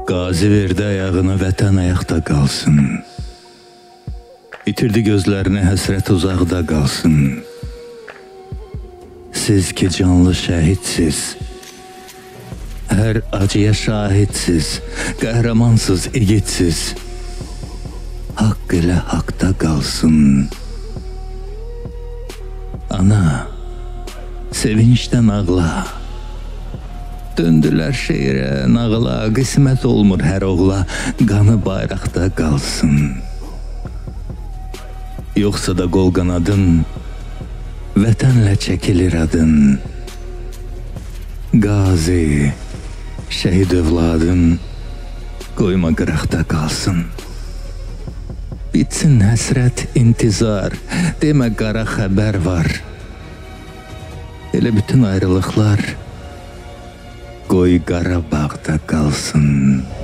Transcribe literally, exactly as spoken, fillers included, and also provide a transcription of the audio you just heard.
Qazi verdi ayağını, vətən ayaqda qalsın. İtirdi gözlərini, həsrət uzaqda qalsın. Siz ki canlı şəhidsiniz, hər acıya şahidsiniz, qəhrəmansız, igidsiz. Haqq elə haqda qalsın. Ana, sevinçdən ağla. Döndülər şeirə, nağıla, qismət olmur hər oğla, qanı bayraqda qalsın. Yoxsa da qol qanadın, vətənlə çəkilir adın. Qazi, şəhid övladın, qoyma qıraqda qalsın. Bitsin həsrət, intizar, demə qara xəbər var. Elə bütün ayrılıqlar qoy Qarabağda qalsın.